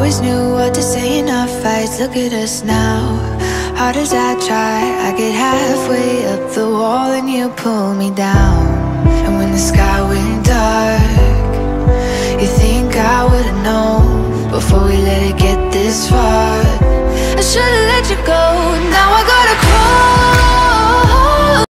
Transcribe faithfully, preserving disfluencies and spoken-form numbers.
always knew what to say in our fights. Look at us now, hard as I try, I get halfway up the wall and you pull me down. And when the sky went dark, you think I would've known before we let it get this far. I should've let you